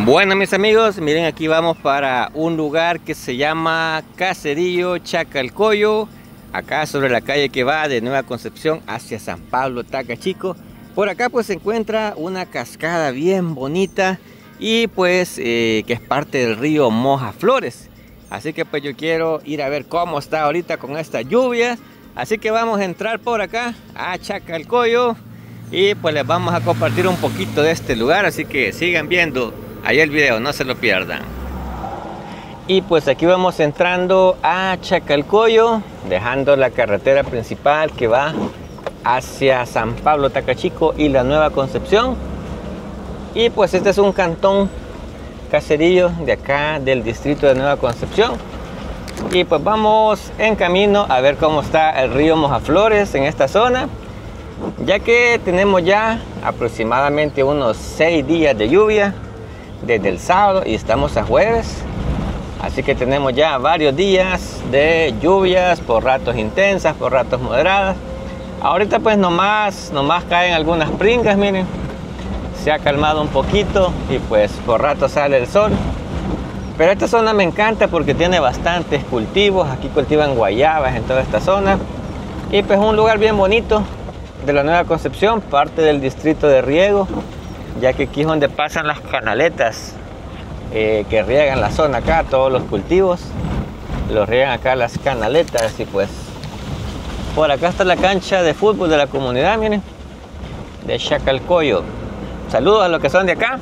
Bueno, mis amigos, miren, aquí vamos para un lugar que se llama Caserío Chacalcoyo, acá sobre la calle que va de Nueva Concepción hacia San Pablo Tacachico. Por acá pues se encuentra una cascada bien bonita y pues que es parte del río Mojaflores. Así que pues yo quiero ir a ver cómo está ahorita con esta lluvia. Así que vamos a entrar por acá a Chacalcoyo y pues les vamos a compartir un poquito de este lugar. Así que sigan viendo ahí el video, no se lo pierdan. Y pues aquí vamos entrando a Chacalcoyo, dejando la carretera principal que va hacia San Pablo Tacachico y la Nueva Concepción. Y pues este es un cantón caserío de acá del distrito de Nueva Concepción. Y pues vamos en camino a ver cómo está el río Mojaflores en esta zona, ya que tenemos ya aproximadamente unos 6 días de lluvia desde el sábado y estamos a jueves. Así que tenemos ya varios días de lluvias, por ratos intensas, por ratos moderadas. Ahorita pues nomás caen algunas pringas, miren. Se ha calmado un poquito y pues por rato sale el sol. Pero esta zona me encanta porque tiene bastantes cultivos. Aquí cultivan guayabas en toda esta zona. Y pues un lugar bien bonito de la Nueva Concepción, parte del distrito de riego, ya que aquí es donde pasan las canaletas que riegan la zona acá, todos los cultivos. Los riegan acá las canaletas y pues por acá está la cancha de fútbol de la comunidad, miren, de Chacalcoyo. Saludos a los que son de acá.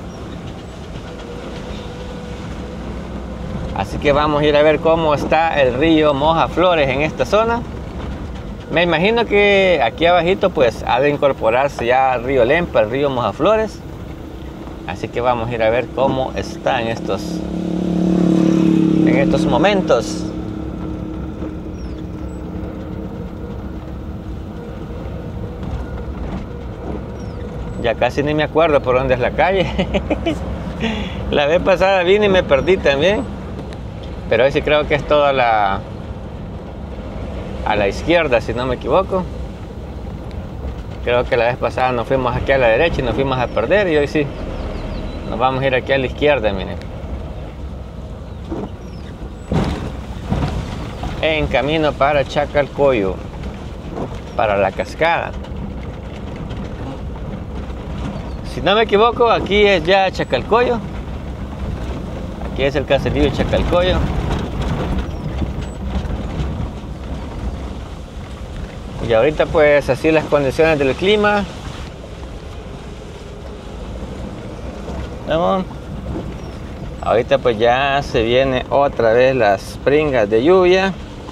Así que vamos a ir a ver cómo está el río Mojaflores en esta zona. Me imagino que aquí abajito pues ha de incorporarse ya el río Lempa, el río Mojaflores. Así que vamos a ir a ver cómo está en estos momentos. Ya casi ni me acuerdo por dónde es la calle. La vez pasada vine y me perdí también. Pero hoy sí creo que es toda a la izquierda, si no me equivoco. Creo que la vez pasada nos fuimos aquí a la derecha y nos fuimos a perder. Y hoy sí nos vamos a ir aquí a la izquierda, miren. En camino para Chacalcoyo, para la cascada. Si no me equivoco, aquí es ya Chacalcoyo. Aquí es el caserío Chacalcoyo. Y ahorita pues así las condiciones del clima. ¿Vamos? Ahorita pues ya se viene otra vez las pringas de lluvia.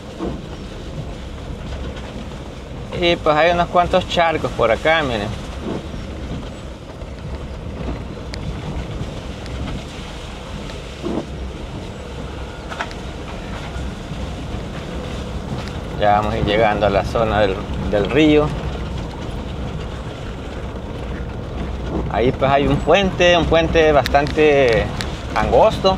Y pues hay unos cuantos charcos por acá, miren. Ya vamos a ir llegando a la zona del río. Ahí pues hay un puente bastante angosto.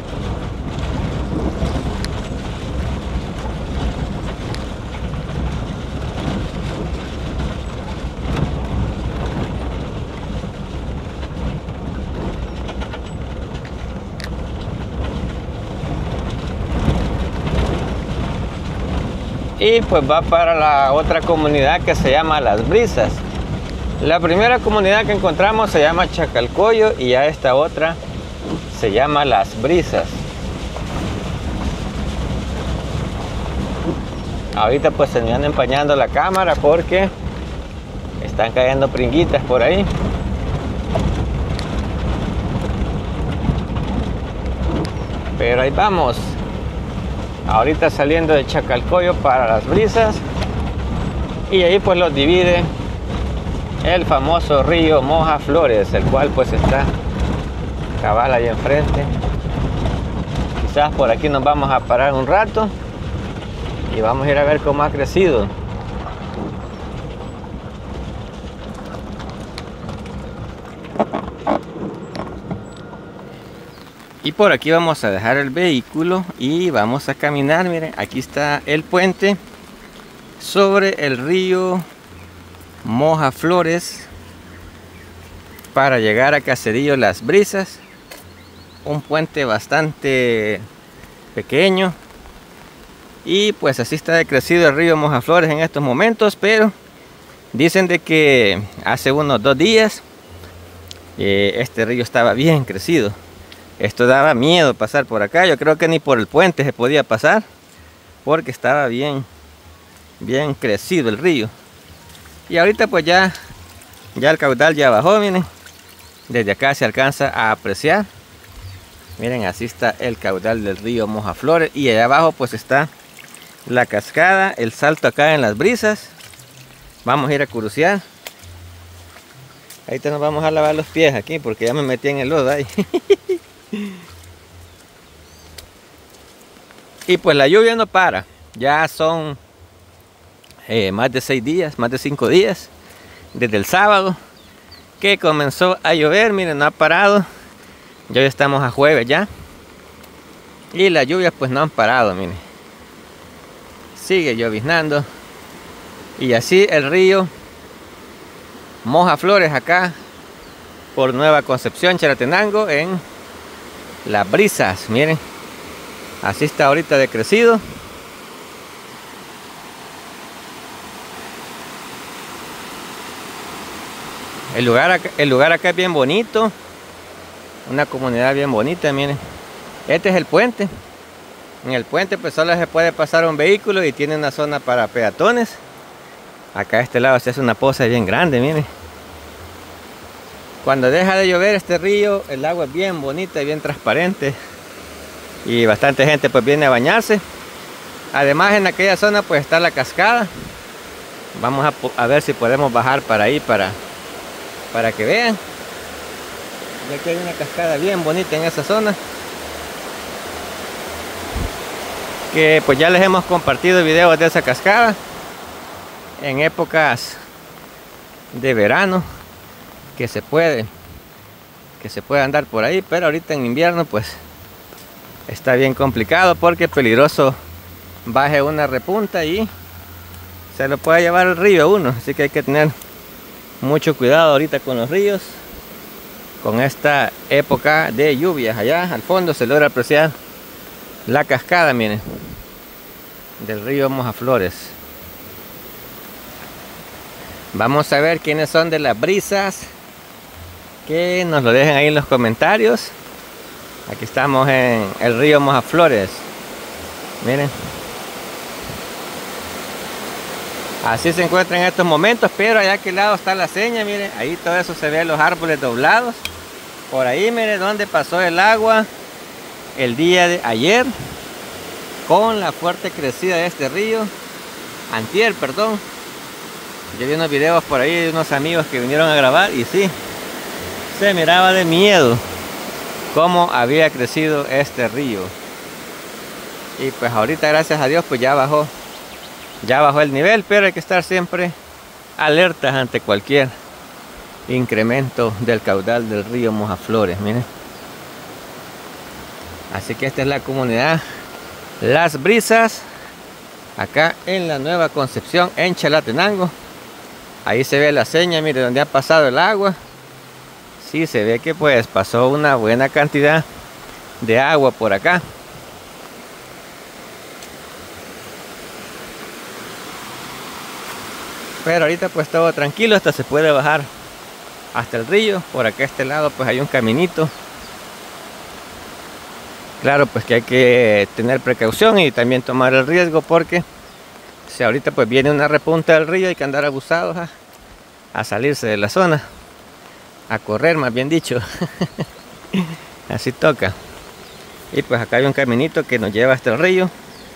Y pues va para la otra comunidad que se llama Las Brisas. La primera comunidad que encontramos se llama Chacalcoyo y ya esta otra se llama Las Brisas. Ahorita pues se me anda empañando la cámara porque están cayendo pringuitas por ahí. Pero ahí vamos. Ahorita saliendo de Chacalcoyo para Las Brisas. Y ahí pues los divide el famoso río Mojaflores, el cual pues está cabal ahí enfrente. Quizás por aquí nos vamos a parar un rato y vamos a ir a ver cómo ha crecido. Y por aquí vamos a dejar el vehículo y vamos a caminar. Miren, aquí está el puente sobre el río Mojaflores para llegar a Caserío Las Brisas. un puente bastante pequeño. Y pues así está decrecido el río Mojaflores en estos momentos, pero dicen de que hace unos 2 días este río estaba bien crecido. Esto daba miedo pasar por acá. Yo creo que ni por el puente se podía pasar, porque estaba bien crecido el río. Y ahorita pues ya el caudal ya bajó, miren. Desde acá se alcanza a apreciar. Miren, así está el caudal del río Mojaflores. Y allá abajo pues está la cascada, el salto acá en las brisas. Vamos a ir a curiosear. Ahorita nos vamos a lavar los pies aquí porque ya me metí en el lodo ahí. Y pues la lluvia no para. Ya son más de 6 días, más de 5 días. Desde el sábado que comenzó a llover, miren, no ha parado. Ya hoy estamos a jueves ya. Y las lluvias pues no han parado, miren. Sigue lloviznando. Y así el río Mojaflores acá por Nueva Concepción, Chalatenango, en Las Brisas, miren. Así está ahorita decrecido. El lugar acá es bien bonito. Una comunidad bien bonita, miren. Este es el puente. En el puente pues solo se puede pasar un vehículo y tiene una zona para peatones. Acá a este lado se hace una poza bien grande, miren. Cuando deja de llover este río, el agua es bien bonita y bien transparente. Y bastante gente pues viene a bañarse. Además en aquella zona pues está la cascada. Vamos a ver si podemos bajar para ahí para que vean. Y aquí hay una cascada bien bonita en esa zona. Que pues ya les hemos compartido videos de esa cascada. En épocas de verano. Que se puede andar por ahí. Pero ahorita en invierno pues está bien complicado porque es peligroso baje una repunta y se lo puede llevar el río a uno. Así que hay que tener mucho cuidado ahorita con los ríos. Con esta época de lluvias. Allá al fondo se logra apreciar la cascada, miren, del río Mojaflores. Vamos a ver quiénes son de Las Brisas. Que nos lo dejen ahí en los comentarios. Aquí estamos en el río Mojaflores. Miren. Así se encuentra en estos momentos. Pero allá a aquel lado está la seña. Miren. Ahí todo eso se ve, los árboles doblados. Por ahí miren donde pasó el agua el día de ayer. Con la fuerte crecida de este río. Antier, perdón. Yo vi unos videos por ahí de unos amigos que vinieron a grabar. Y sí, se miraba de miedo cómo había crecido este río. Y pues ahorita gracias a Dios pues ya bajó el nivel, pero hay que estar siempre alertas ante cualquier incremento del caudal del río Mojaflores, miren. Así que esta es la comunidad Las Brisas, acá en la Nueva Concepción, en Chalatenango. Ahí se ve la seña, mire, donde ha pasado el agua. Sí, se ve que pues pasó una buena cantidad de agua por acá. Pero ahorita pues todo tranquilo, hasta se puede bajar hasta el río. Por acá a este lado pues hay un caminito. Claro pues que hay que tener precaución y también tomar el riesgo, porque si ahorita pues viene una repunta del río, hay que andar abusados a salirse de la zona. A correr, más bien dicho. Así toca. Y pues acá hay un caminito que nos lleva hasta el río.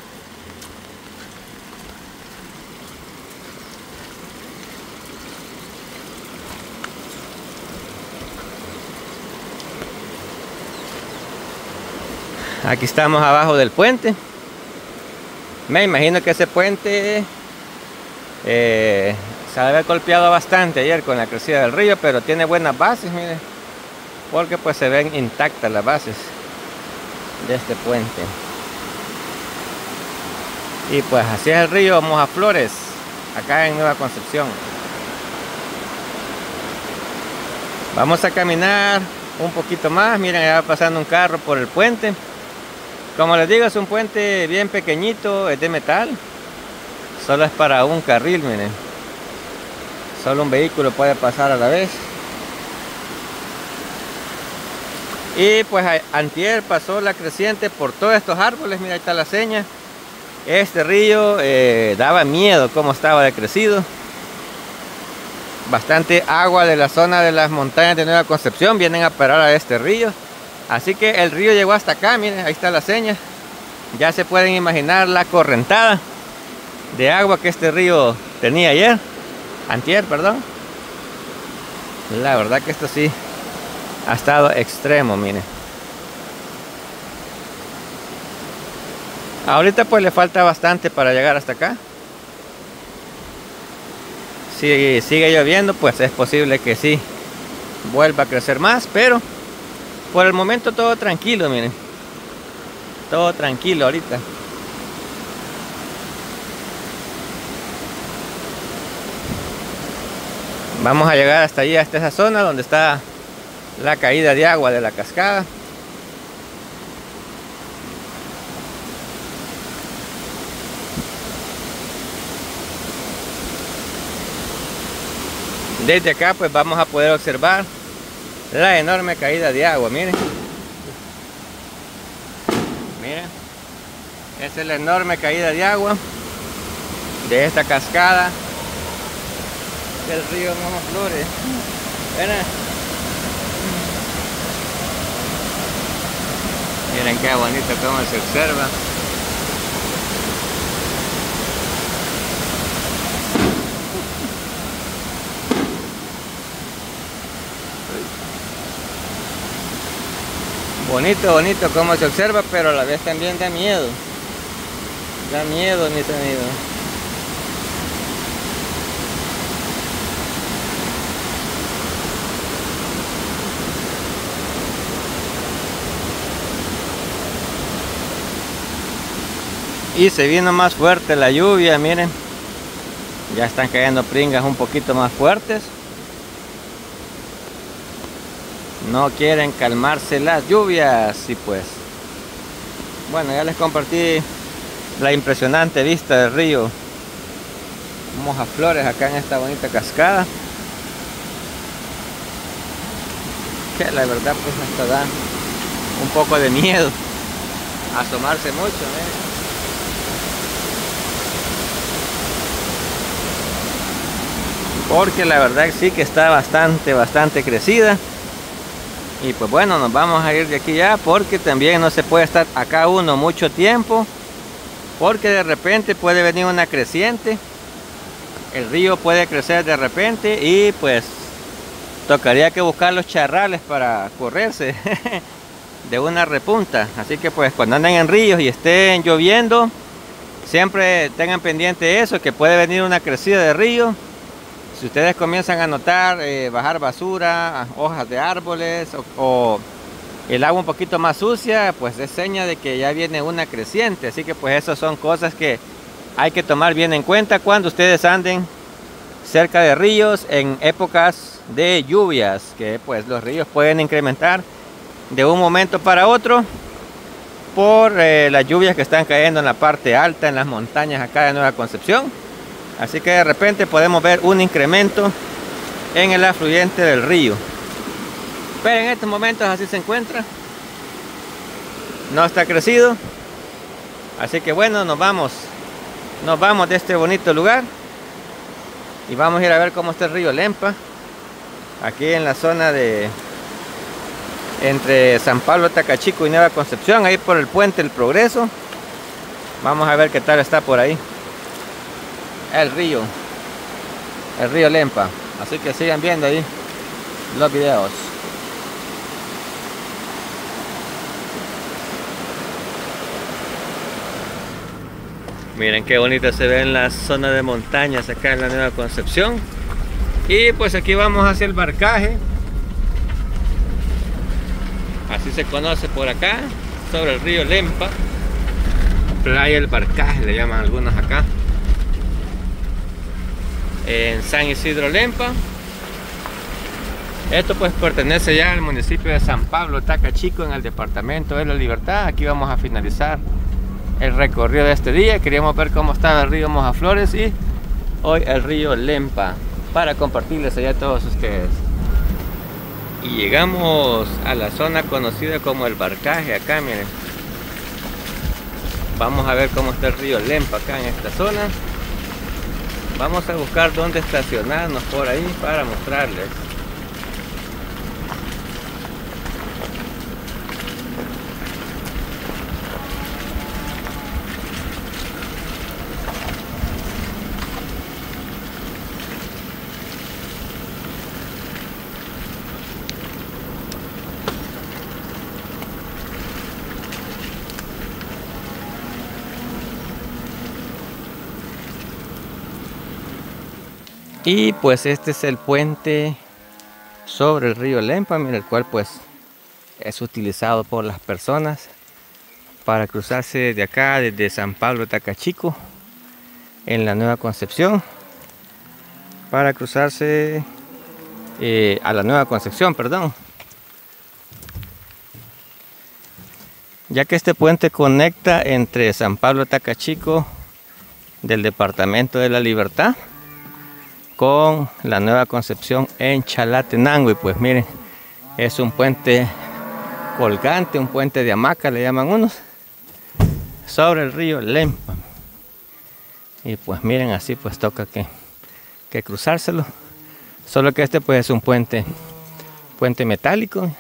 Aquí estamos abajo del puente. Me imagino que ese puente se había golpeado bastante ayer con la crecida del río, pero tiene buenas bases, miren, porque pues se ven intactas las bases de este puente. Y pues así es el río Mojaflores, acá en Nueva Concepción. Vamos a caminar un poquito más. Miren, ya va pasando un carro por el puente. Como les digo, es un puente bien pequeñito, es de metal. Solo es para un carril, miren. Solo un vehículo puede pasar a la vez. Y pues antier pasó la creciente por todos estos árboles. Mira, ahí está la seña. Este río daba miedo cómo estaba de crecido. Bastante agua de la zona de las montañas de Nueva Concepción vienen a parar a este río. Así que el río llegó hasta acá. Miren, ahí está la seña. Ya se pueden imaginar la correntada de agua que este río tenía antier, perdón. La verdad que esto sí ha estado extremo, miren. Ahorita pues le falta bastante para llegar hasta acá. Si sigue lloviendo, pues es posible que sí vuelva a crecer más, pero por el momento todo tranquilo, miren. Todo tranquilo ahorita. Vamos a llegar hasta allí, hasta esa zona donde está la caída de agua de la cascada. Desde acá pues vamos a poder observar la enorme caída de agua, miren. Miren, esa es la enorme caída de agua de esta cascada del río Flores. Miren qué bonito cómo se observa. Bonito, bonito cómo se observa, pero a la vez también da miedo. Da miedo, mis amigos. Y se vino más fuerte la lluvia, miren. Ya están cayendo pringas un poquito más fuertes. No quieren calmarse las lluvias. Y pues, bueno, ya les compartí la impresionante vista del río Mojaflores acá en esta bonita cascada, que la verdad pues hasta da un poco de miedo asomarse mucho, porque la verdad sí que está bastante crecida. Y pues bueno, nos vamos a ir de aquí ya, porque también no se puede estar acá uno mucho tiempo, porque de repente puede venir una creciente, el río puede crecer de repente y pues tocaría que buscar los charrales para correrse de una repunta. Así que pues cuando anden en ríos y estén lloviendo, siempre tengan pendiente eso, que puede venir una crecida de río. Si ustedes comienzan a notar bajar basura, hojas de árboles o el agua un poquito más sucia, pues es seña de que ya viene una creciente. Así que pues esas son cosas que hay que tomar bien en cuenta cuando ustedes anden cerca de ríos en épocas de lluvias, que pues los ríos pueden incrementar de un momento para otro por las lluvias que están cayendo en la parte alta, en las montañas acá de Nueva Concepción. Así que de repente podemos ver un incremento en el afluente del río. Pero en estos momentos así se encuentra. No está crecido. Así que bueno, nos vamos de este bonito lugar. Y vamos a ir a ver cómo está el río Lempa. Aquí en la zona de entre San Pablo, Tacachico y Nueva Concepción. Ahí por el puente El Progreso. Vamos a ver qué tal está por ahí el río Lempa. Así que sigan viendo ahí los videos. Miren qué bonita se ve en la zona de montañas acá en la Nueva Concepción. Y pues aquí vamos hacia el Barcaje, así se conoce por acá, sobre el río Lempa. Playa El Barcaje le llaman algunos acá, en San Isidro Lempa. Esto pues pertenece ya al municipio de San Pablo Tacachico, en el departamento de La Libertad. Aquí vamos a finalizar el recorrido de este día. Queríamos ver cómo estaba el río Mojaflores y hoy el río Lempa, para compartirles allá a todos ustedes. Y llegamos a la zona conocida como el Barcaje. Acá miren, vamos a ver cómo está el río Lempa acá en esta zona. Vamos a buscar dónde estacionarnos por ahí para mostrarles. Y pues este es el puente sobre el río Lempa, mira, el cual pues es utilizado por las personas para cruzarse desde acá, desde San Pablo Tacachico, en la Nueva Concepción, para cruzarse a la Nueva Concepción, perdón. Ya que este puente conecta entre San Pablo Tacachico del departamento de La Libertad con la Nueva Concepción en Chalatenango. Y pues miren, es un puente colgante, un puente de hamaca le llaman unos, sobre el río Lempa. Y pues miren, así pues toca que cruzárselo. Solo que este pues es un puente metálico.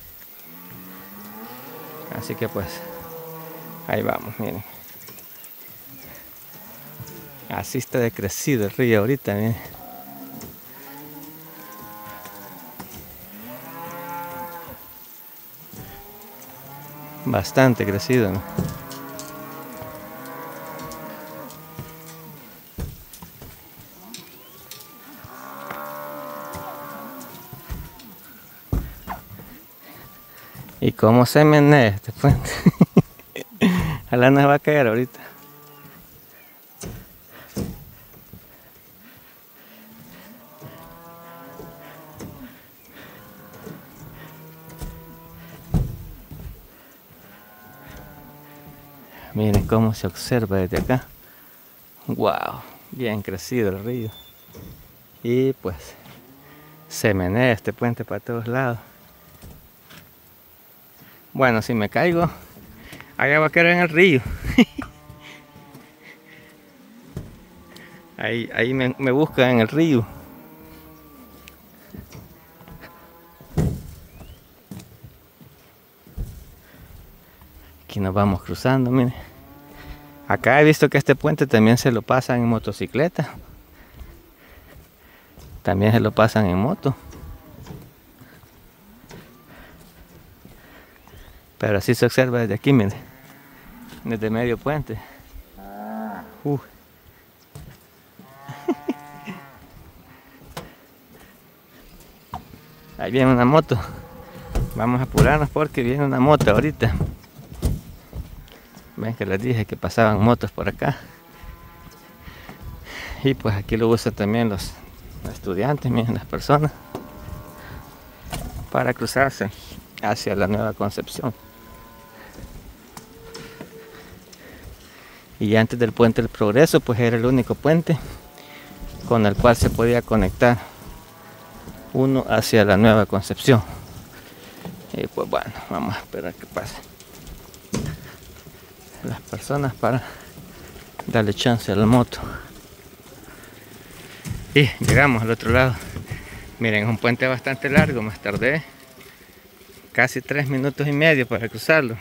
Así que pues ahí vamos, miren. Así está decrecido el río ahorita, miren. Bastante crecido, ¿no? ¿Y cómo se menea este puente? Ojalá nos va a caer ahorita. Miren cómo se observa desde acá. Wow, bien crecido el río. Y pues se menea este puente para todos lados. Bueno, si me caigo, allá va a caer en el río. Ahí me buscan en el río. Aquí nos vamos cruzando, miren. Acá he visto que este puente también se lo pasan en motocicleta. También se lo pasan en moto. Pero así se observa desde aquí, miren. Desde medio puente. Ahí viene una moto. Vamos a apurarnos porque viene una moto ahorita. Ven que les dije que pasaban motos por acá. Y pues aquí lo usan también los estudiantes, miren, las personas, para cruzarse hacia la Nueva Concepción. Y antes del puente del Progreso pues era el único puente con el cual se podía conectar uno hacia la Nueva Concepción. Y pues bueno, vamos a esperar que pase las personas para darle chance a la moto. Y llegamos al otro lado. Miren, es un puente bastante largo, más tardé casi 3 minutos y medio para cruzarlo.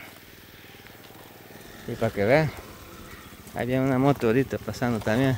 Y para que vean, había una moto ahorita pasando también.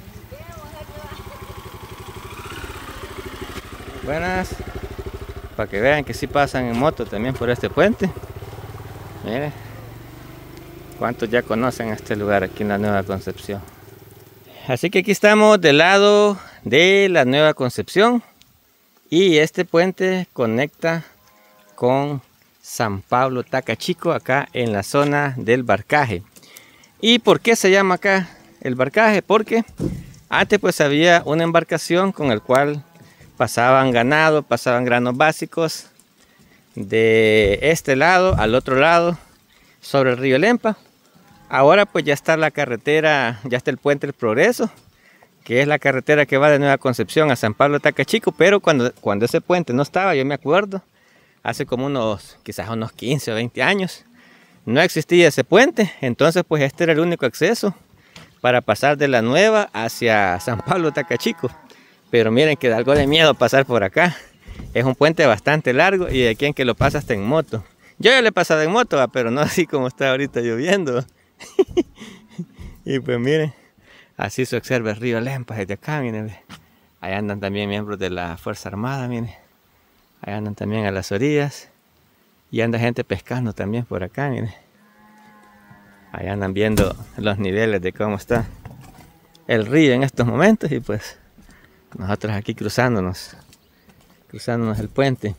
Buenas. Para que vean que sí pasan en moto también por este puente. Miren cuántos ya conocen este lugar aquí en la Nueva Concepción. Así que aquí estamos del lado de la Nueva Concepción. Y este puente conecta con San Pablo Tacachico, acá en la zona del Barcaje. ¿Y por qué se llama acá el Barcaje? Porque antes pues había una embarcación con el cual pasaban ganado, pasaban granos básicos de este lado al otro lado sobre el río Lempa. Ahora pues ya está la carretera, ya está el puente del Progreso, que es la carretera que va de Nueva Concepción a San Pablo Tacachico, pero cuando ese puente no estaba, yo me acuerdo, hace como quizás unos 15 o 20 años, no existía ese puente, entonces pues este era el único acceso para pasar de la Nueva hacia San Pablo Tacachico. Pero miren que da algo de miedo pasar por acá. Es un puente bastante largo y de quien que lo pasa hasta en moto. Yo ya le he pasado en moto, pero no así como está ahorita lloviendo. Y pues miren, así se observa el río Lempa desde acá, miren. Ahí andan también miembros de la Fuerza Armada, miren. Ahí andan también a las orillas. Y anda gente pescando también por acá, miren. Ahí andan viendo los niveles de cómo está el río en estos momentos. Y pues nosotros aquí cruzándonos el puente.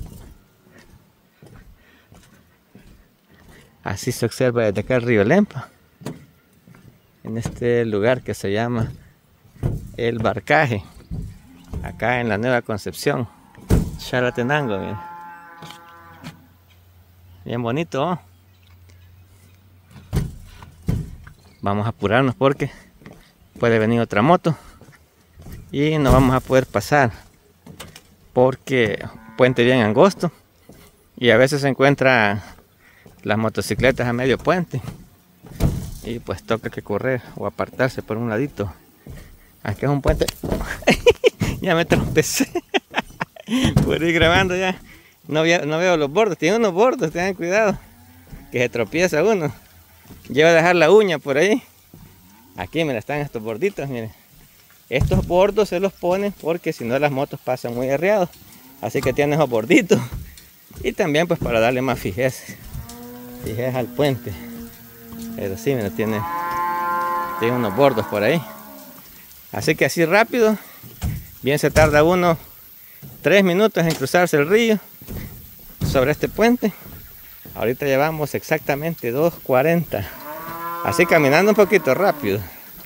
Así se observa desde acá el río Lempa. En este lugar que se llama El Barcaje. Acá en la Nueva Concepción. Chalatenango, miren. Bien bonito, ¿oh? Vamos a apurarnos porque puede venir otra moto y no vamos a poder pasar porque puente bien angosto y a veces se encuentran las motocicletas a medio puente y pues toca que correr o apartarse por un ladito. Aquí es un puente. Ya me tropecé por ir grabando ya. No veo los bordos, tiene unos bordos, tengan cuidado, que se tropieza uno. Lleva a dejar la uña por ahí. Aquí, mira, están estos borditos, miren. Estos bordos se los ponen porque si no las motos pasan muy arriados. Así que tienen esos borditos. Y también pues para darle más fijeza al puente. Pero sí, mira, tiene unos bordos por ahí. Así que así rápido, bien se tarda uno 3 minutos en cruzarse el río sobre este puente. Ahorita llevamos exactamente 2:40. Así caminando un poquito rápido.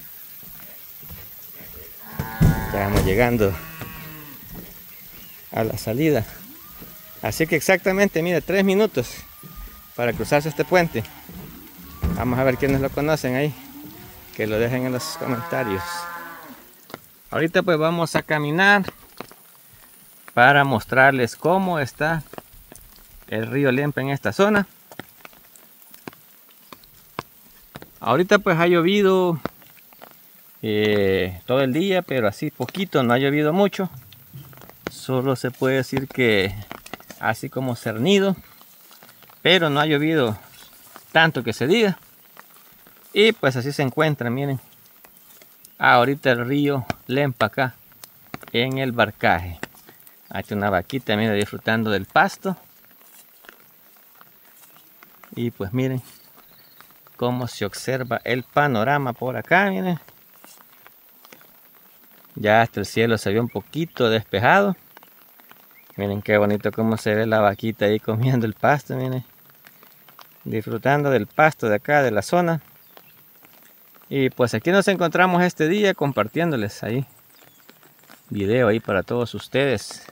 Ya vamos llegando a la salida. Así que exactamente, mire, 3 minutos para cruzarse este puente. Vamos a ver quiénes lo conocen ahí. Que lo dejen en los comentarios. Ahorita pues vamos a caminar para mostrarles cómo está el río Lempa en esta zona. Ahorita pues ha llovido todo el día, pero así poquito, no ha llovido mucho. Solo se puede decir que así como cernido, pero no ha llovido tanto que se diga. Y pues así se encuentra, miren. Ahorita el río Lempa acá en el Barcaje. Hay una vaquita, mira, disfrutando del pasto. Y pues miren cómo se observa el panorama por acá, miren. Ya hasta el cielo se ve un poquito despejado. Miren qué bonito cómo se ve la vaquita ahí comiendo el pasto, miren. Disfrutando del pasto de acá, de la zona. Y pues aquí nos encontramos este día compartiéndoles ahí video ahí para todos ustedes.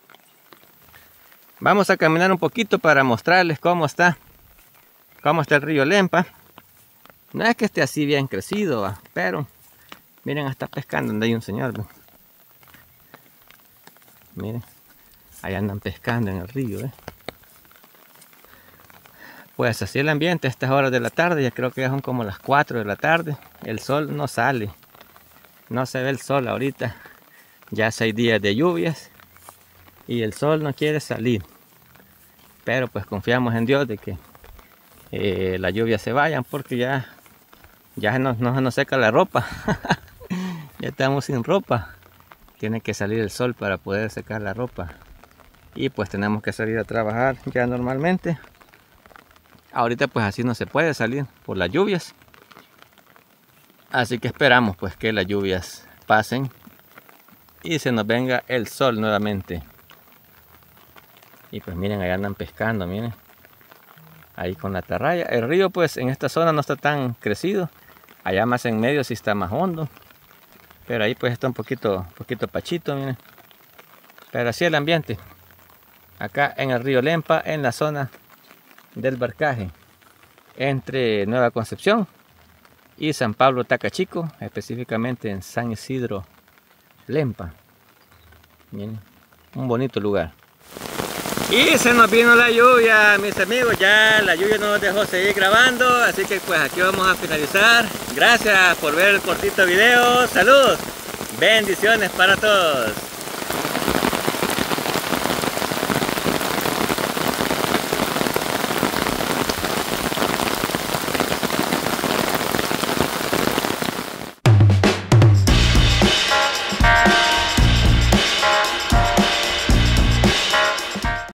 Vamos a caminar un poquito para mostrarles cómo está el río Lempa. No es que esté así bien crecido, pero miren, está pescando donde hay un señor. Miren, ahí andan pescando en el río. Pues así el ambiente a estas horas de la tarde. Ya creo que ya son como las 4 de la tarde. El sol no sale, no se ve el sol ahorita. Ya 6 días de lluvias y el sol no quiere salir, pero pues confiamos en Dios de que las lluvias se vayan, porque ya no se nos seca la ropa. Ya estamos sin ropa. Tiene que salir el sol para poder secar la ropa. Y pues tenemos que salir a trabajar ya normalmente. Ahorita pues así no se puede salir por las lluvias. Así que esperamos pues que las lluvias pasen y se nos venga el sol nuevamente. Y pues miren, ahí andan pescando, miren. Ahí con la atarraya. El río pues en esta zona no está tan crecido. Allá más en medio sí está más hondo. Pero ahí pues está un poquito pachito, miren. Pero así el ambiente. Acá en el río Lempa, en la zona del Barcaje. Entre Nueva Concepción y San Pablo Tacachico. Específicamente en San Isidro Lempa. Bien, un bonito lugar. Y se nos vino la lluvia, mis amigos. Ya la lluvia no nos dejó seguir grabando. Así que pues aquí vamos a finalizar. Gracias por ver el cortito video. Saludos. Bendiciones para todos.